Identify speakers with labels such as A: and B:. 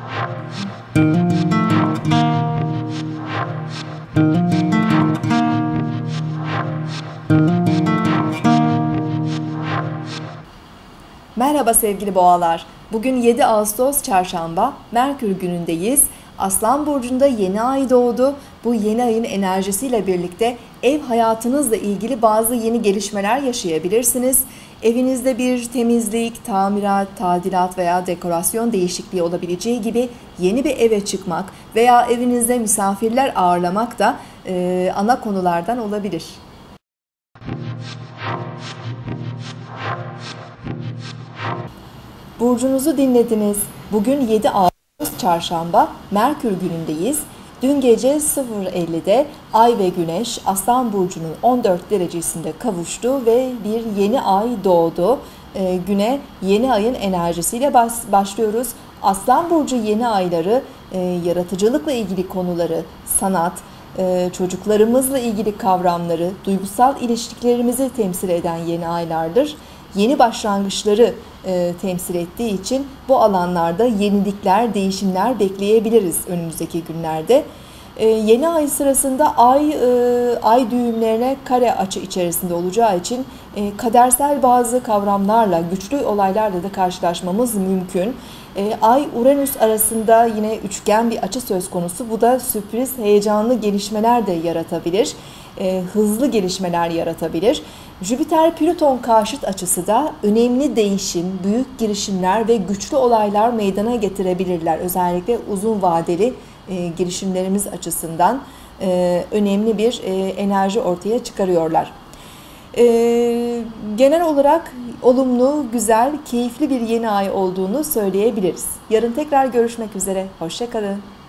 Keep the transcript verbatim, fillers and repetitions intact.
A: Merhaba sevgili boğalar. Bugün yedi Ağustos Çarşamba, Merkür günündeyiz. Aslan burcunda yeni ay doğdu. Bu yeni ayın enerjisiyle birlikte ev hayatınızla ilgili bazı yeni gelişmeler yaşayabilirsiniz. Evinizde bir temizlik, tamirat, tadilat veya dekorasyon değişikliği olabileceği gibi yeni bir eve çıkmak veya evinizde misafirler ağırlamak da e, ana konulardan olabilir. Burcunuzu dinlediniz. Bugün yedi Ağustos Çarşamba, Merkür günündeyiz. Dün gece sıfır ellide Ay ve Güneş Aslan Burcu'nun on dört derecesinde kavuştu ve bir yeni ay doğdu. E, güne yeni ayın enerjisiyle başlıyoruz. Aslan Burcu yeni ayları e, yaratıcılıkla ilgili konuları, sanat, e, çocuklarımızla ilgili kavramları, duygusal ilişkilerimizi temsil eden yeni aylardır. Yeni başlangıçları e, temsil ettiği için bu alanlarda yenilikler, değişimler bekleyebiliriz önümüzdeki günlerde. E, yeni ay sırasında ay e, ay düğümlerine kare açı içerisinde olacağı için e, kadersel bazı kavramlarla, güçlü olaylarla da karşılaşmamız mümkün. E, Ay-Uranüs arasında yine üçgen bir açı söz konusu. Bu da sürpriz, heyecanlı gelişmeler de yaratabilir. E, hızlı gelişmeler yaratabilir. Jüpiter-Plüton karşıt açısı da önemli değişim, büyük girişimler ve güçlü olaylar meydana getirebilirler. Özellikle uzun vadeli e, girişimlerimiz açısından e, önemli bir e, enerji ortaya çıkarıyorlar. E, genel olarak olumlu, güzel, keyifli bir yeni ay olduğunu söyleyebiliriz. Yarın tekrar görüşmek üzere. Hoşça kalın.